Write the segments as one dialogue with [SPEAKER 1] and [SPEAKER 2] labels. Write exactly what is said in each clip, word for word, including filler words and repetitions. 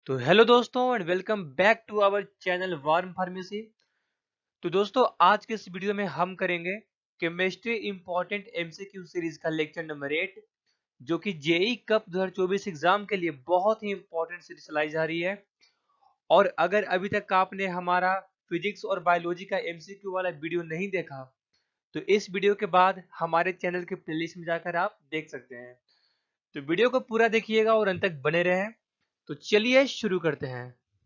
[SPEAKER 1] तो हेलो दोस्तों and welcome back to our channel warm pharmacy. तो दोस्तों आज के इस वीडियो में हम करेंगे केमिस्ट्री इंपॉर्टेंट एमसीक्यू सीरीज का लेक्चर नंबर एट, जो कि जेई कप दो हज़ार चौबीस एग्जाम के लिए बहुत ही इंपॉर्टेंट सीरीज चलाई जा रही है। और अगर अभी तक आपने हमारा फिजिक्स और बायोलॉजी का एमसीक्यू वाला वीडियो नहीं देखा तो इस वीडियो के बाद हमारे चैनल के प्लेलिस्ट में जाकर आप देख सकते हैं। तो वीडियो को पूरा देखिएगा और अंत तक बने रहें। तो चलिए शुरू करते हैं।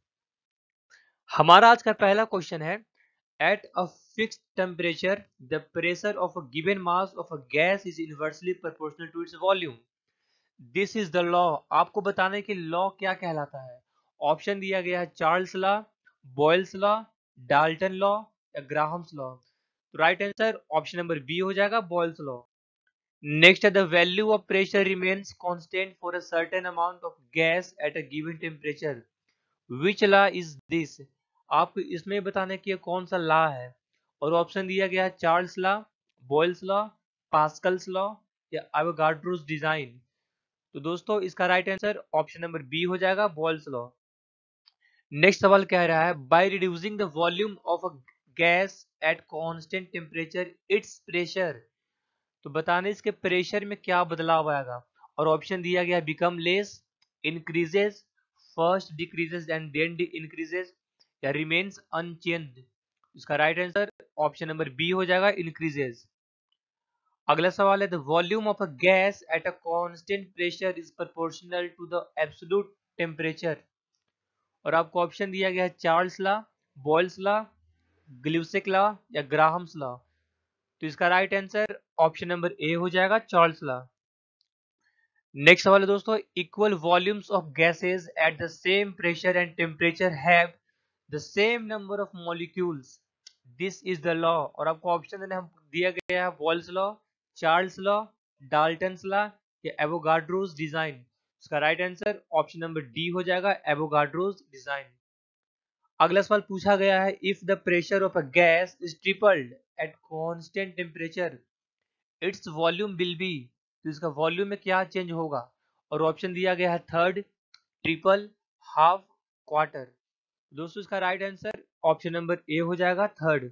[SPEAKER 1] हमारा आज का पहला क्वेश्चन है, at a fixed temperature the pressure of a given mass of a gas is inversely proportional to its volume. This is the law. आपको बताने की लॉ क्या कहलाता है। ऑप्शन दिया गया है Charles law, Boyle's law, Dalton law या ग्राहम्स लॉ। तो right answer option number B हो जाएगा, बॉयल्स लॉ। नेक्स्ट है, the value of pressure remains constant for a certain amount of gas at a given temperature. Which law is this. आपको इसमें बताने की कौन सा लॉ है। और ऑप्शन दिया गया है Charles law, Boyle's law, Pascal's law या एवोगाड्रोस डिजाइन। तो दोस्तों इसका right answer option number B हो जाएगा, बॉयल्स लॉ। नेक्स्ट सवाल कह रहा है, by reducing the volume of a gas at constant temperature its pressure. तो बताने इसके प्रेशर में क्या बदलाव आएगा। और ऑप्शन दिया गया become less, increases, first decreases and then increases या रिमेन्स अनचेंज्ड। इसका right answer option number B हो जाएगा, इंक्रीजेस। अगला सवाल है, the volume of a gas at a constant pressure is proportional to the absolute temperature. और आपको option दिया गया है Charles law, Boyle's law, Gay Lussac law या ग्राहम्स लॉ। तो इसका right answer option number A हो जाएगा, चार्ल्स लॉ। नेक्स्ट सवाल है दोस्तों, equal volumes of gases at the same pressure and temperature have the same number of molecules. This is the law. और आपको ऑप्शन देने हम दिया गया है Boyle's law, Charles law, Dalton's law या एवोगाड्रोस डिजाइन। इसका right answer option number D हो जाएगा, एवोगाड्रोस डिजाइन। अगला सवाल पूछा गया है, if the pressure of a gas is tripled at constant temperature its volume will be. तो इसका वॉल्यूम में क्या चेंज होगा। और ऑप्शन दिया गया है थर्ड, ट्रिपल, हाफ, क्वार्टर। दोस्तों इसका right answer option number A हो जाएगा, थर्ड।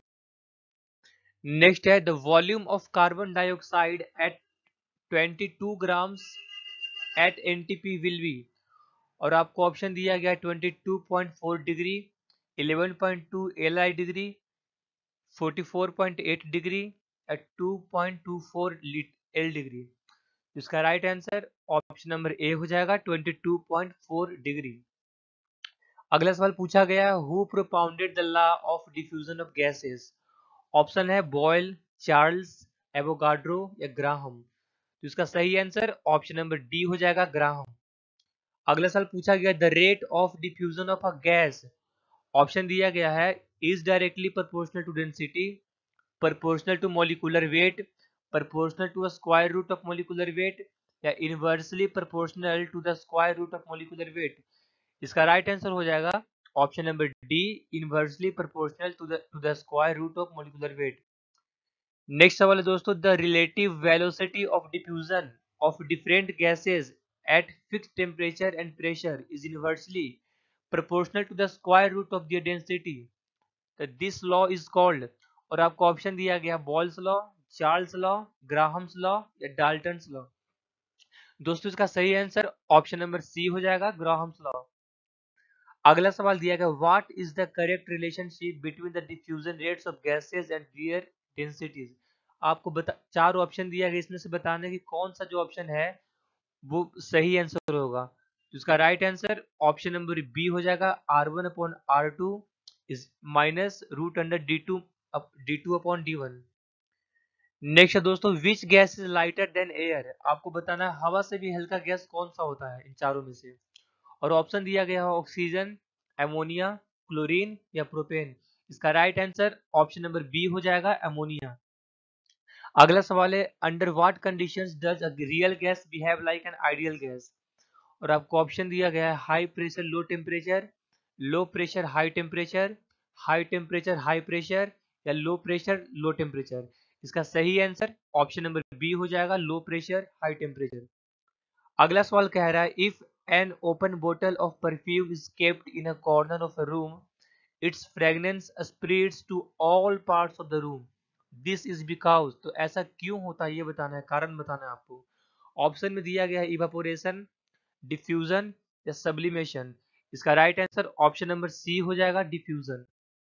[SPEAKER 1] नेक्स्ट है, the volume of carbon dioxide at बाईस grams at NTP will be. और आपको ऑप्शन दिया गया बाईस पॉइंट चार डिग्री, ग्यारह पॉइंट दो एल आई डिग्री, चौवालीस पॉइंट आठ डिग्री या दो पॉइंट दो चार एल डिग्री। इसका right answer option number A हो जाएगा, बाईस पॉइंट चार डिग्री। अगला सवाल पूछा गया है, who propounded the law of diffusion of gases. Option है बॉयल, चार्ल्स, एवोगाड्रो या ग्राहम। तो इसका सही आंसर ऑप्शन नंबर डी हो जाएगा, ग्राहम। अगला सवाल पूछा गया, the rate of diffusion of a gas. Option दिया गया है is directly proportional to density, proportional to molecular weight, proportional to a square root of molecular weight या inversely proportional to the square root of molecular weight. इसका right answer हो जाएगा option number D, inversely proportional to the to the square root of molecular weight. Next सवाल है दोस्तों, the relative velocity of diffusion of different gases at fixed temperature and pressure is inversely proportional to the square root of the density. This law is called. और आपको option दिया गया Boyle's law, Charles law, Graham's law या Dalton's law. दोस्तों इसका सही answer option number C हो जाएगा, ग्राहम्स लॉ। अगला सवाल दिया गया, what is the correct relationship between the diffusion rates of gases and their densities. आपको बता चार ऑप्शन दिया गया, इसमें से बताने की कौन सा जो ऑप्शन है वो सही आंसर होगा। तो इसका right answer option number B हो जाएगा, R one upon R two is minus root under D two D two upon D one. Next है दोस्तों, which gas is lighter than air. आपको बताना है हवा से भी हल्का गैस कौन सा होता है इन चारों में से। और ऑप्शन दिया गया है ऑक्सीजन, एमोनिया, क्लोरीन या प्रोपेन। इसका right answer option number B हो जाएगा, एमोनिया। अगला सवाल है, under what conditions does a real gas behave like an ideal gas. और आपको ऑप्शन दिया गया है high pressure low temperature, low pressure high temperature, high temperature high pressure या लो प्रेशर लो टेम्परेचर। इसका सही आंसर ऑप्शन नंबर बी हो जाएगा, लो प्रेशर हाई टेम्परेचर। अगला सवाल कह रहा है, if an open bottle of perfume is kept in a corner of a room, its fragrance spreads to all parts of the room. This is because, तो ऐसा क्यों होता है ये बताना है, कारण बताना है आपको। ऑप्शन में दिया गया है इवापोरेशन, डिफ्यूजन या सब्लिमेशन। इसका right answer option number C हो जाएगा, डिफ्यूजन।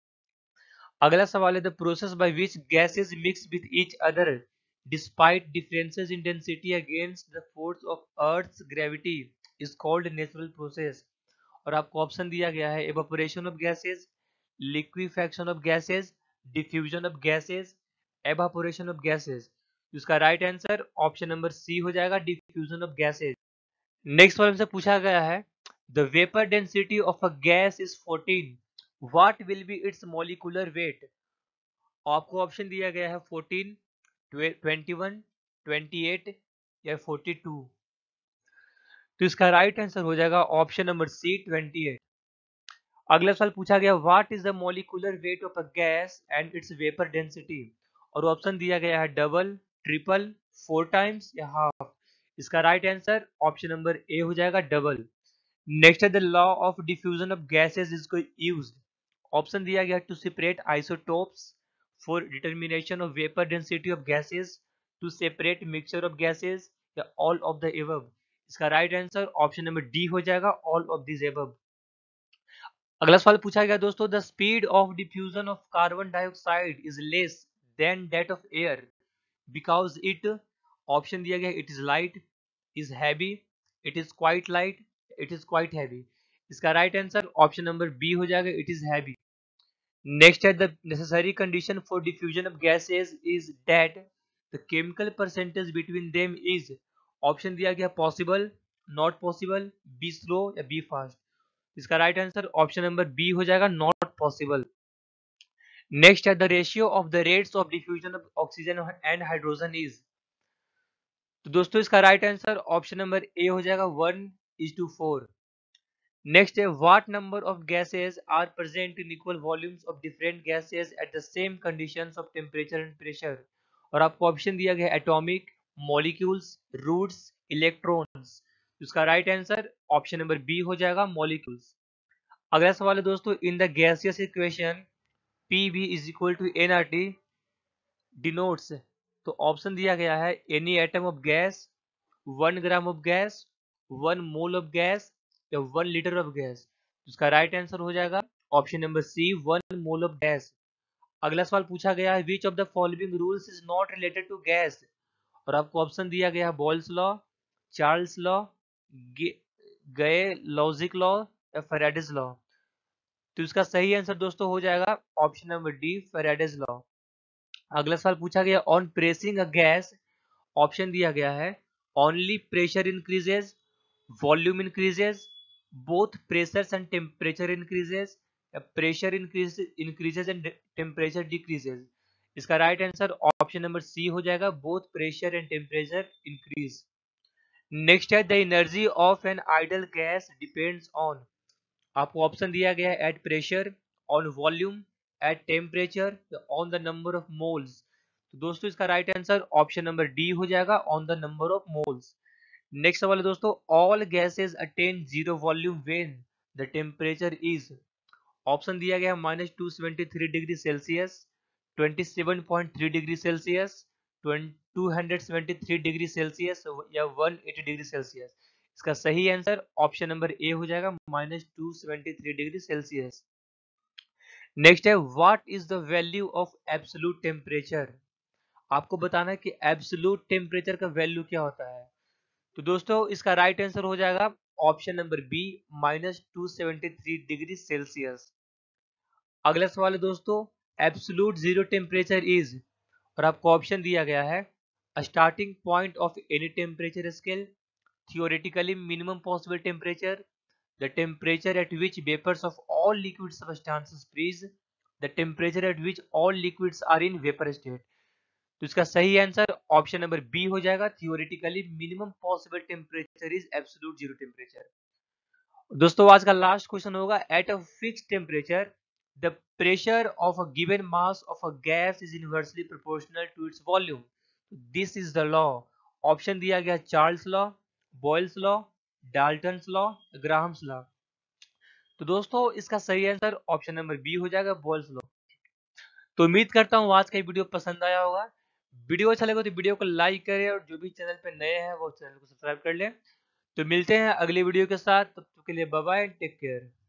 [SPEAKER 1] अगला सवाल है the process by which gases mix with each other despite differences in density against the force of earth's gravity is called natural process. और आपको option दिया गया है evaporation of gases, liquefaction of gases, diffusion of gases, evaporation of gases. इसका right answer option number C हो जाएगा, diffusion of gases. Next वाले से पूछा गया है the vapour density of a gas is fourteen, what will be its molecular weight. आपको option दिया गया है fourteen, twenty one, twenty eight या फोर्टी टू। तो इसका राइट आंसर हो जाएगा option number C, twenty eight. अगला सवाल पूछा गया what is the molecular weight of a gas and its vapour density. और ऑप्शन दिया गया है डबल, ट्रिपल, फोर टाइम्स या हाफ। इसका right answer option number A हो जाएगा, डबल। नेक्स्ट है the law of diffusion of gases is used. Option दिया गया to separate isotopes, for determination of vapour density of gases, to separate mixture of gases या all of the above. इसका right answer option number D हो जाएगा, all of this above. अगला सवाल पूछा गया दोस्तों the speed of diffusion of carbon dioxide is less than that of air because it. Option दिया गया it is light, is heavy, it is quite light, it is quite heavy. इसका right answer option number B हो जाएगा, it is heavy. Next है the necessary condition for diffusion of gases is that the chemical percentage between them is. Option दिया गया possible, not possible, be slow या be fast. इसका right answer option number B हो जाएगा, not possible. Next है the ratio of the rates of diffusion of oxygen and hydrogen is. तो दोस्तों इसका right answer option number A हो जाएगा, one is to four. Next है what number of gases are present in equal volumes of different gases at the same conditions of temperature and pressure. और आपको option दिया गया atomic, molecules, roots, electrons. इसका right answer option number B हो जाएगा, molecules. अगला सवाल है दोस्तों in the gaseous equation P V is equal to N R T denotes. तो ऑप्शन दिया गया है any atom of gas, one gram of gas, one mole of gas या वन लीटर ऑफ गैस। इसका राइट आंसर हो जाएगा option number C, one mole of gas. अगला सवाल पूछा गया है which of the following rules is not related to gas. और आपको ऑप्शन दिया गया है Boyle's law, Charles law, Gay Lussac's law या फैराडेज लॉ। तो इसका सही आंसर दोस्तों हो जाएगा option number D, Faraday's law. अगला सवाल पूछा गया on pressing a gas. Option दिया गया है only pressure increases, volume increases, both pressures and temperature increases या pressure increases and temperature decreases. इसका right answer option number C हो जाएगा, both pressure and temperature increase. Next है the energy of an ideal gas depends on. आपको option दिया गया है at pressure, on volume, at temperature, on the number of moles. तो दोस्तों इसका right answer option number D हो जाएगा, on the number of moles. Next सवाल है दोस्तों all gases attain zero volume when the temperature is. Option दिया गया है minus two seventy three degree Celsius, twenty seven point three degree Celsius, two hundred seventy three degree Celsius या one eighty degree Celsius. इसका सही answer option number A हो जाएगा, minus two seventy three degree Celsius. Next है what is the value of absolute temperature. आपको बताना है कि एब्सोल्यूट टेम्परेचर का वैल्यू क्या होता है। तो दोस्तों इसका राइट आंसर हो जाएगा option number B, minus two seventy three degree Celsius. अगला सवाल है दोस्तों एब्सोल्यूट जीरो टेम्परेचर इज। और आपको ऑप्शन दिया गया है starting point of any temperature scale, theoretically minimum possible temperature, the temperature at which vapors of all liquid substances freeze, the temperature at which all liquids are in vapor state। तो इसका सही answer option number B हो जाएगा, theoretically minimum possible temperature is absolute zero temperature। दोस्तों आज का last question होगा at a fixed temperature the pressure of a given mass of a gas is inversely proportional to its volume, this is the law. Option दिया गया Charles law, Boyle's law, Dalton's law, Graham's law. तो दोस्तों इसका सही answer option number B हो जाएगा, balls law. तो उम्मीद करता हूँ आज का ये वीडियो पसंद आया होगा। वीडियो अच्छा लगे तो वीडियो को लाइक करें और जो भी चैनल पे नए हैं वो चैनल को सब्सक्राइब कर लें। तो मिलते हैं अगली वीडियो के साथ, तब तक के लिए बाय बाय, टेक केयर।